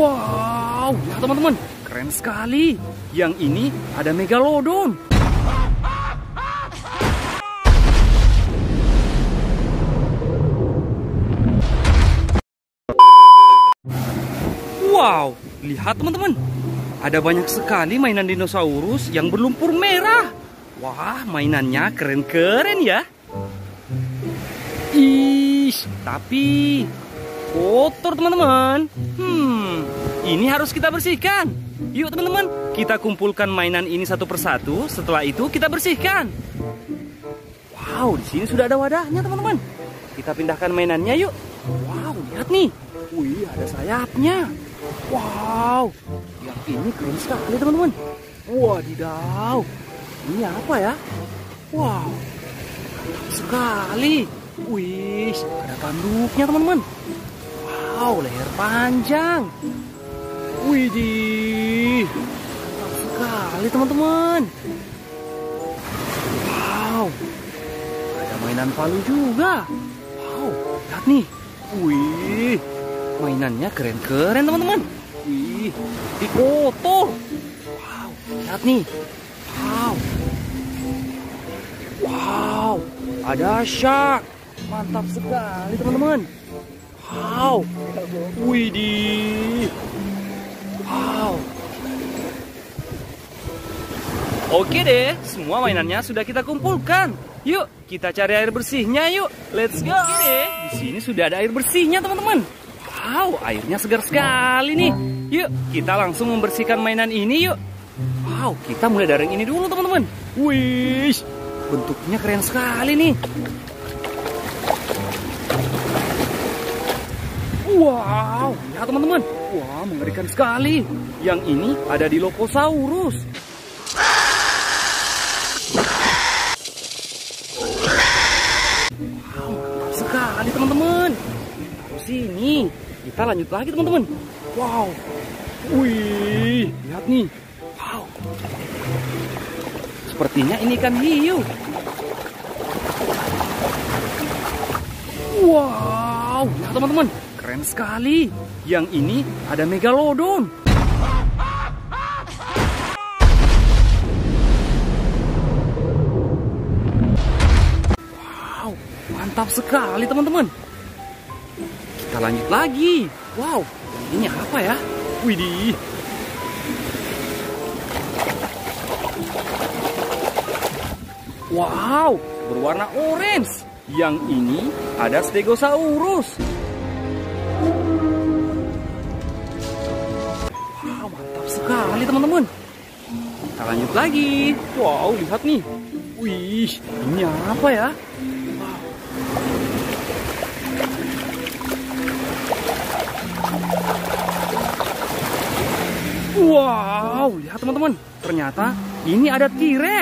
Wow, ya teman-teman, keren sekali. Yang ini ada Megalodon. Wow, lihat teman-teman. Ada banyak sekali mainan dinosaurus yang berlumpur merah. Wah, mainannya keren-keren ya. Ih, tapi kotor teman-teman. Ini harus kita bersihkan. Yuk teman-teman, kita kumpulkan mainan ini satu persatu. Setelah itu kita bersihkan. Wow, di sini sudah ada wadahnya teman-teman. Kita pindahkan mainannya yuk. Wow, lihat nih. Wih, ada sayapnya. Wow, yang ini keren sekali teman-teman. Wadidaw, ini apa ya? Wow, mantap sekali. Wih, ada tanduknya teman-teman. Wow, leher panjang. Widih, mantap sekali teman-teman. Wow, ada mainan palu juga. Wow, lihat nih. Wih, mainannya keren-keren teman-teman. Wih, di kotor. Wow, lihat nih. Wow, wow, ada shark. Mantap sekali teman-teman. Wow, widih. Wow. Oke deh, semua mainannya sudah kita kumpulkan. Yuk, kita cari air bersihnya yuk. Let's go. Oke deh, di sini sudah ada air bersihnya teman-teman. Wow, airnya segar sekali nih. Yuk, kita langsung membersihkan mainan ini yuk. Wow, kita mulai dari yang ini dulu teman-teman. Wih, bentuknya keren sekali nih. Wow, lihat teman-teman. Wah, mengerikan sekali. Yang ini ada Dilophosaurus. Wow, mantap sekali teman-teman. Sini, kita lanjut lagi teman-teman. Wow, wih, lihat nih. Wow, sepertinya ini ikan hiu. Wow, lihat teman-teman, keren sekali. Yang ini ada Megalodon. Wow, mantap sekali teman-teman. Kita lanjut lagi. Wow, ini apa ya? Widih. Wow, berwarna orange. Yang ini ada Stegosaurus. Wow, mantap sekali teman-teman. Kita lanjut lagi. Wow, lihat nih. Wih, ini apa ya? Wow, lihat teman-teman. Ternyata ini ada T-Rex.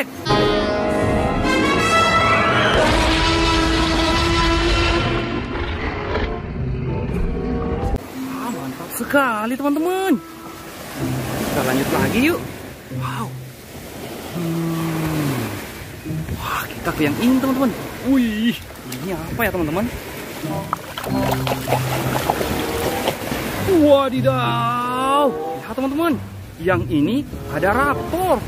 Wah, mantap sekali teman-teman. Kita lanjut lagi yuk. Wow. Wah, kita ke yang ini teman-teman. Wih, ini apa ya teman-teman? Wadidaw. Lihat teman-teman, yang ini ada raptor.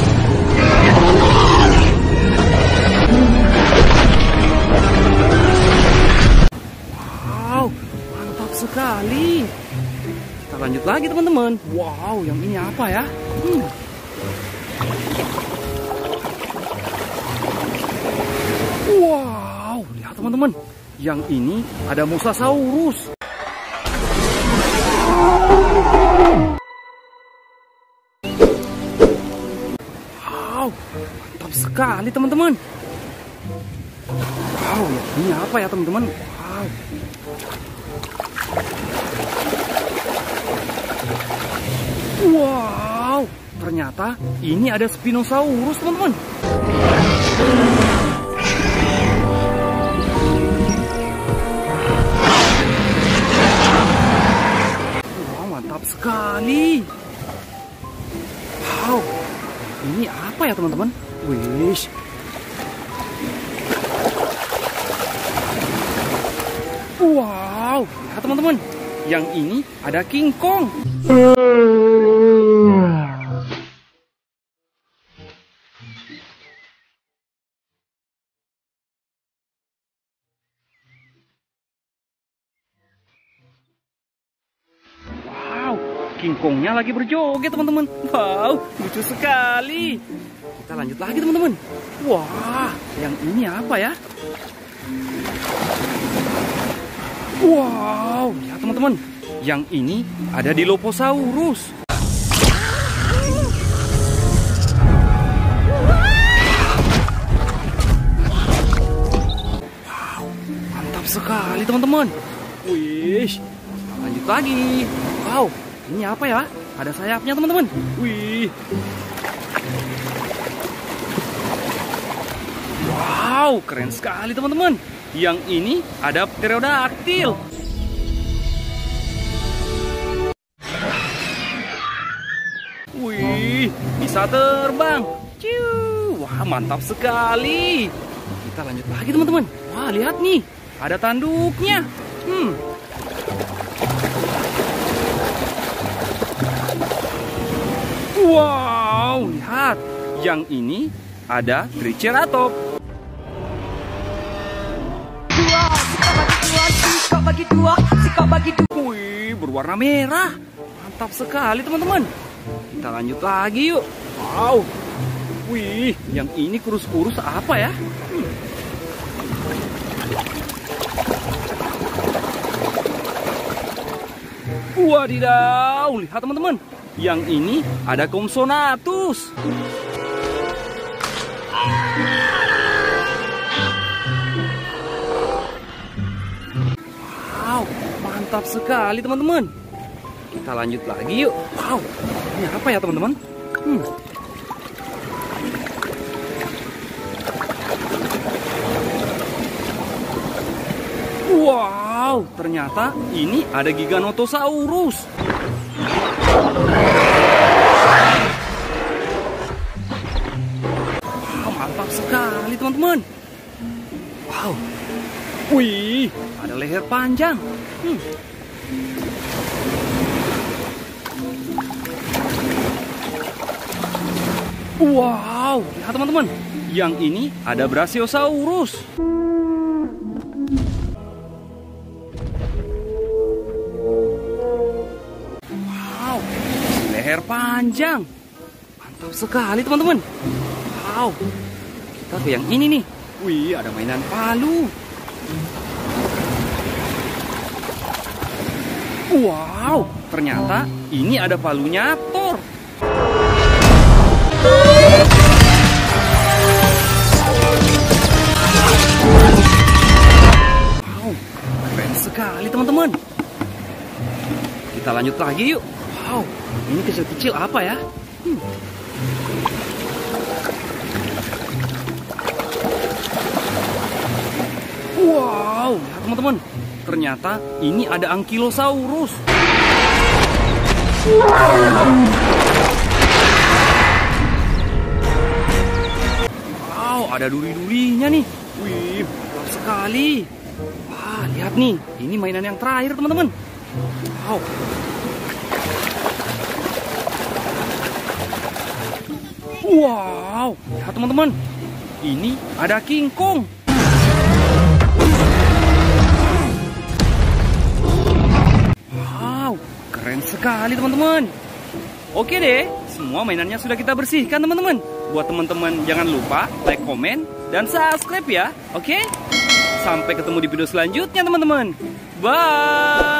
Wow, mantap sekali. Kita lanjut lagi teman-teman. Wow, yang ini apa ya? Wow, lihat teman-teman, yang ini ada Mosasaurus. Wow, mantap sekali teman-teman. Wow, ini apa ya teman-teman? Wow. Wow, ternyata ini ada Spinosaurus teman-teman. Wow, mantap sekali. Wow, ini apa ya teman-teman? Wih. Wow, lihat teman-teman. Yang ini ada King Kong. King Kongnya lagi berjoget, teman-teman. Wow, lucu sekali. Kita lanjut lagi, teman-teman. Wah, yang ini apa ya? Wow, lihat teman-teman. Yang ini ada Dilophosaurus. Wow, mantap sekali, teman-teman. Wih, lanjut lagi. Wow. Ini apa ya? Ada sayapnya, teman-teman. Wih. Wow, keren sekali, teman-teman. Yang ini ada pterodaktil. Wih, bisa terbang. Ciu. Wah, mantap sekali. Kita lanjut lagi, teman-teman. Wah, lihat nih. Ada tanduknya. Wow, lihat. Yang ini ada Triceratops. Wih, berwarna merah. Mantap sekali, teman-teman. Kita lanjut lagi yuk. Wow. Wih, yang ini kurus-kurus apa ya? Wadidaw, lihat teman-teman. Yang ini ada Compsognathus. Wow, mantap sekali teman-teman. Kita lanjut lagi yuk. Wow, ini apa ya teman-teman? Wow, ternyata ini ada Giganotosaurus. Wow, mantap sekali teman-teman. Wow, wih, ada leher panjang. Wow, lihat teman-teman. Yang ini ada Brachiosaurus. Leher panjang. Mantap sekali teman-teman. Wow. Kita ke yang ini nih. Wih, ada mainan palu. Wow, ternyata ini ada palunya Thor. Wow, keren sekali teman-teman. Kita lanjut lagi yuk. Wow, ini kecil-kecil apa ya? Wow, lihat teman-teman. Ternyata ini ada Ankylosaurus. Wow, ada duri-durinya nih. Wih, mantap sekali. Wah, lihat nih. Ini mainan yang terakhir teman-teman. Wow. Wow, lihat teman-teman. Ini ada King Kong. Wow, keren sekali teman-teman. Oke deh, semua mainannya sudah kita bersihkan teman-teman. Buat teman-teman jangan lupa like, komen, dan subscribe ya. Oke? Sampai ketemu di video selanjutnya teman-teman. Bye.